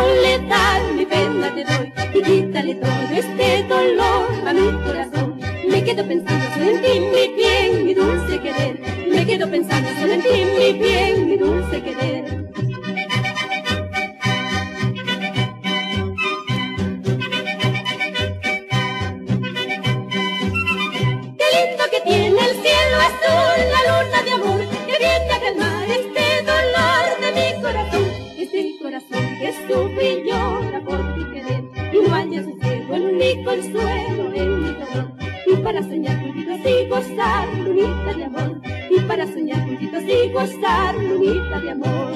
soledad, mi pena te doy y quítale todo este dolor a mi corazón. Me quedo pensando solo en ti, mi bien, mi dulce querer. Me quedo pensando solo en ti, mi bien, mi dulce querer. Qué lindo que tiene el cielo azul, la luna de amor que viene a calmar este dolor de mi corazón. Este corazón que sufre y llora por tu querer y no haya sosiego en mi consuelo, en mi dolor. Y para soñar juntitos y gozar, lunita de amor. Y para soñar juntitos y gozar, lunita de amor.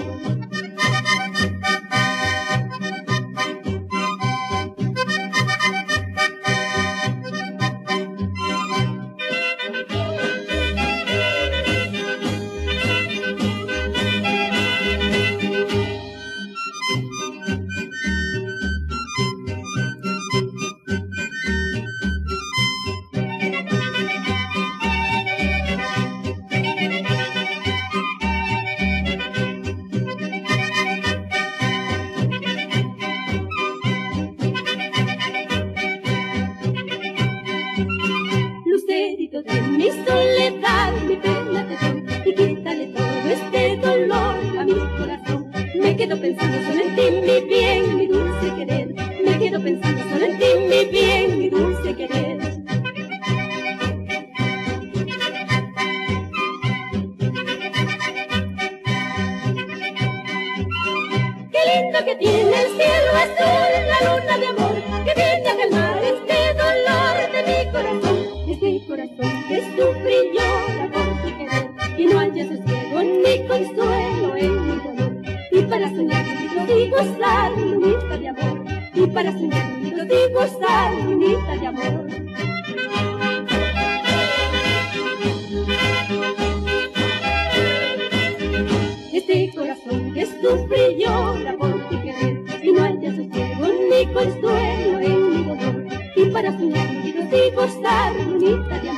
De mi soledad, mi pena te doy y quítale todo este dolor a mi corazón. Me quedo pensando solo en ti, mi bien, mi dulce querer. Me quedo pensando solo en ti, mi bien, mi dulce querer. Qué lindo que tiene el cielo azul, la luna de amor que viene a calmar este dolor de mi corazón. Este corazón que sufre y llora por tu querer y no haya sosiego ni consuelo en mi dolor. Y para soñar juntitos y gozar, lunita de amor. Y para soñar juntitos y gozar, lunita de amor. Este corazón que sufre y llora por tu querer y no haya sosiego ni consuelo en mi dolor. Y para soñar juntitos y gozar, lunita de amor.